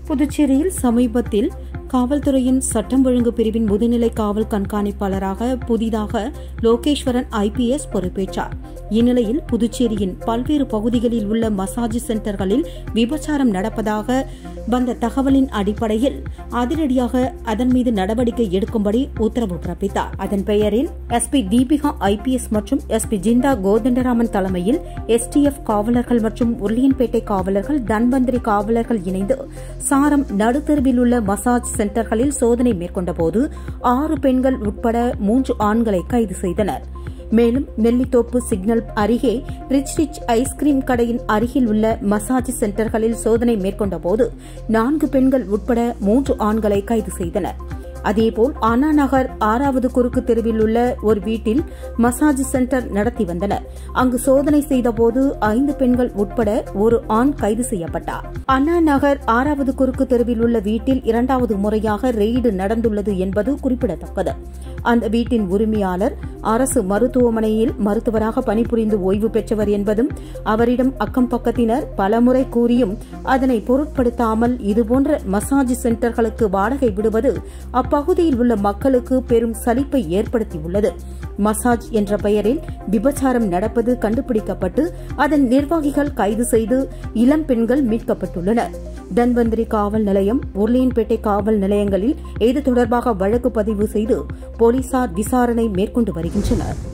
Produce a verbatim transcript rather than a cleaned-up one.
புதுச்சேரியில் சமீபத்தில் காவல்துறையின் சட்டம் ஒழுங்கு பிரிவின் முதுநிலை காவல் கண்காணிப்பாளராக புதிதாக லோகேஸ்வரன் ஐபிஎஸ் பொறுப்பேற்றார். இந்நிலையில் புதுச்சேரியின் பல்வேறு பகுதிகளில் உள்ள மசாஜ் சென்டர்களில் விபச்சாரம் நடப்பதாக வந்த தகவலின் அடிப்படையில் அதிரடியாக அதன் மீது நடவடிக்கை எடுக்கும்படி உத்தரவு பிறப்பித்தார். அதன் பெயரில் எஸ்பி தீபிகா ஐபிஎஸ் மற்றும் எஸ்பி ஜிந்தா கோதண்டராமன் தலைமையில் எஸ்டிஎஃப் காவலர்கள் மற்றும் உருளியன்பேட்டை காவலர்கள் தன்வந்திரி காவலர்கள் இணைந்து சாரம் நடுத்தெருவில் உள்ள மசாஜ் சென்டர்களில் சோதனை மேற்கொண்டபோது ஆறு பெண்கள் உட்பட மூன்று ஆண்களை கைது செய்தனர். மேலும் நெல்லித்தோப்பு சிக்னல் அருகே ரிச் ரிச் ஐஸ்கிரீம் கடையின் அருகில் உள்ள மசாஜ் சென்டர்களில் சோதனை மேற்கொண்டபோது நான்கு பெண்கள் உட்பட மூன்று ஆண்களை கைது செய்தனர். அதேபோல் அண்ணா நகர் ஆறாவது குறுக்கு தெருவில் உள்ள ஒரு வீட்டில் மசாஜ் சென்டர் நடத்தி வந்தனர். அங்கு சோதனை செய்தபோது ஐந்து பெண்கள் உட்பட ஒரு ஆண் கைது செய்யப்பட்டார். அண்ணா நகர் ஆறாவது குறுக்கு தெருவில் உள்ள வீட்டில் இரண்டாவது முறையாக ரெய்டு நடந்துள்ளது என்பது குறிப்பிடத்தக்கது. அந்த வீட்டின் உரிமையாளர் அரசு மருத்துவமனையில் மருத்துவராக பணிபுரிந்து ஓய்வு பெற்றவர் என்பதும் அவரிடம் அக்கம் பக்கத்தினர் பலமுறை கூறியும் அதனை பொருட்படுத்தாமல் இதுபோன்ற மசாஜ் சென்டர்களுக்கு வாடகை விடுவது அப்பகுதியில் உள்ள மக்களுக்கு பெரும் சலிப்பை ஏற்படுத்தியுள்ளது. மசாஜ் என்ற பெயரில் விபச்சாரம் நடப்பது கண்டுபிடிக்கப்பட்டு அதன் நிர்வாகிகள் கைது செய்து இளம் பெண்கள் மீட்கப்பட்டுள்ளனர். தன்வந்திரி காவல் நிலையம், உருளியன்பேட்டை காவல் நிலையங்களில் இது தொடர்பாக வழக்கு பதிவு செய்து போலீசார் விசாரணை மேற்கொண்டு வருகின்றனர்.